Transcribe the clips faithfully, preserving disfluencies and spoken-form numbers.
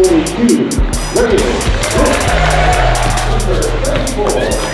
forty-two, Reagan. Number thirty-four.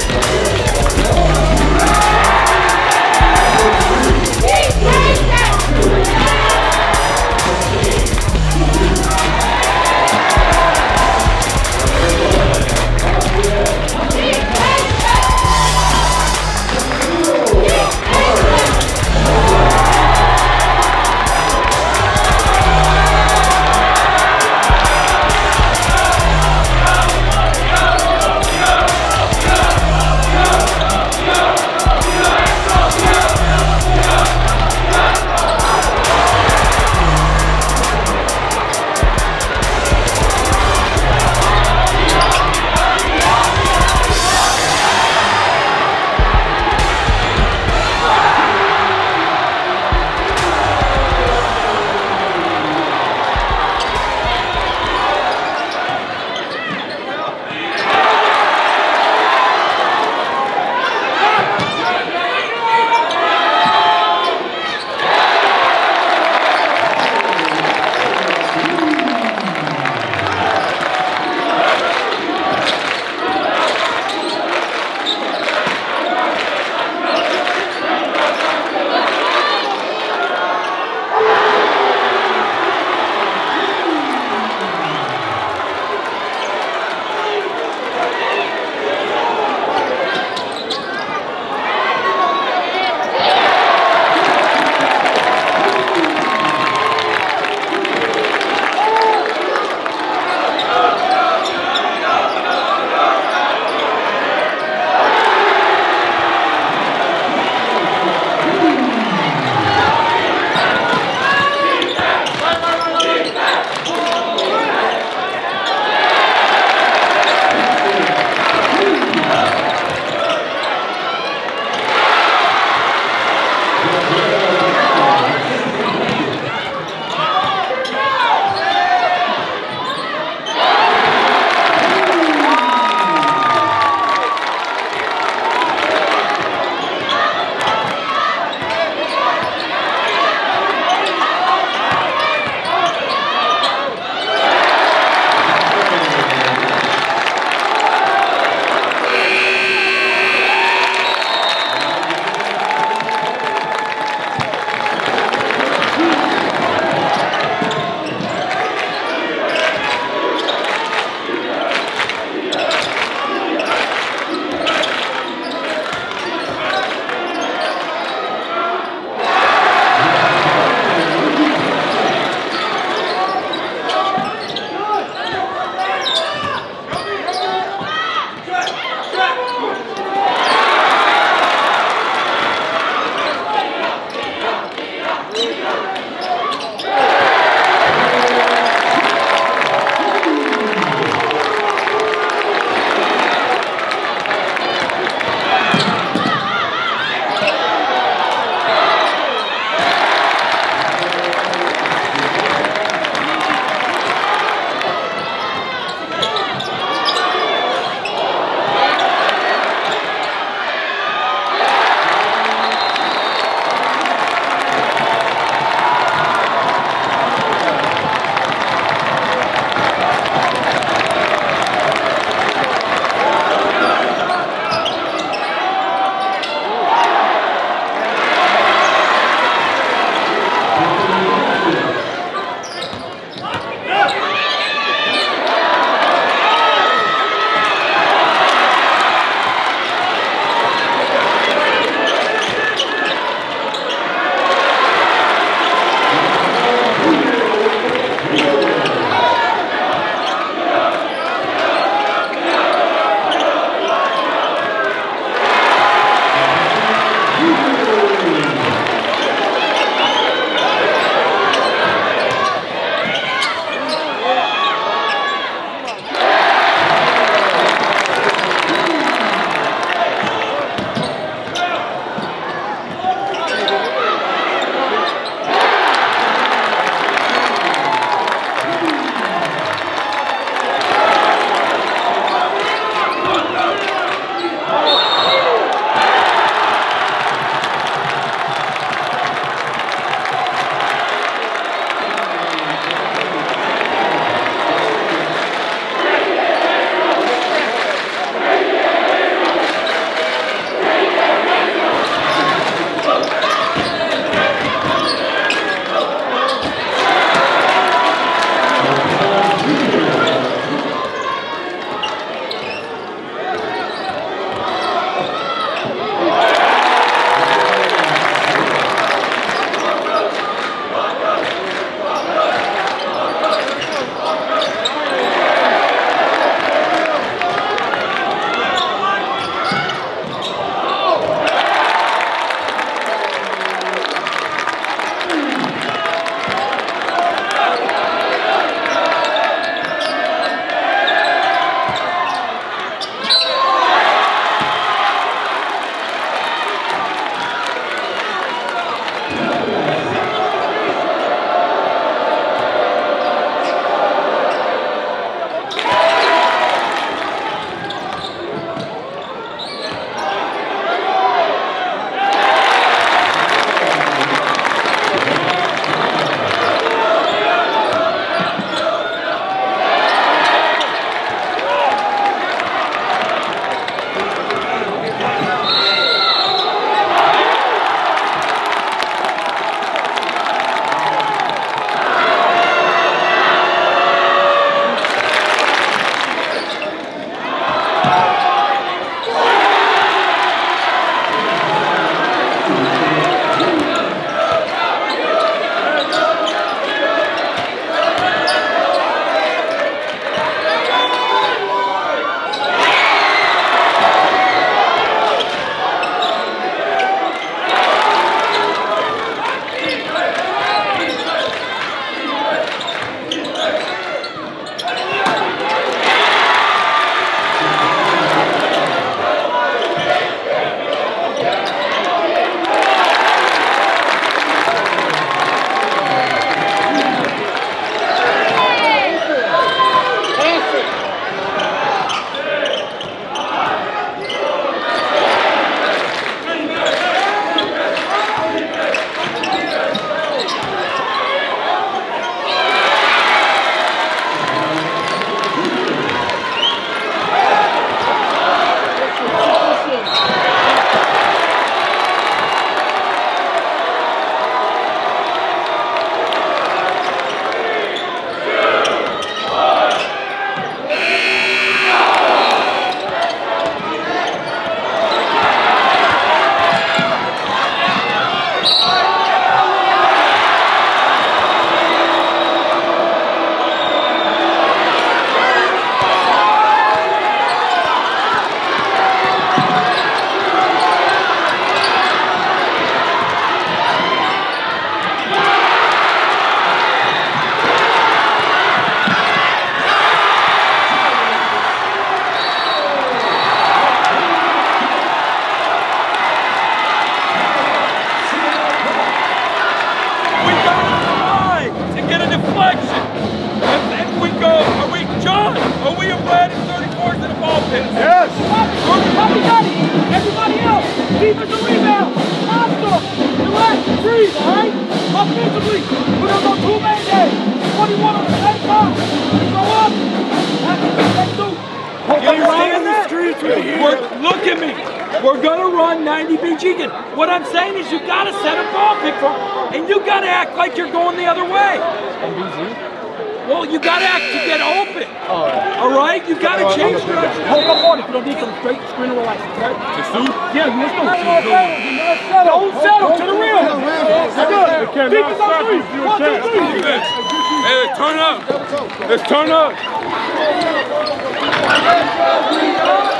to the ball pin. Yes. Copy, got it. Everybody else, defensive rebound. Monster. Relax, freeze, all right? Offensively, we're going to go two-man day. twenty-one on the same time. We go up. Let's do. Get right in the streets with you. Look at me. We're gonna run ninety B G again. What I'm saying is you gotta set a ball pick for, and you gotta act like you're going the other way. Well, you gotta act to get open. All right, you gotta change direction. Hold up on it. If you don't need some straight screen and relax, okay? To suit? Yeah, let's go. Don't settle to the rim. That's good. Defense on three. One, two, three. Hey, let's turn up. Let's turn up.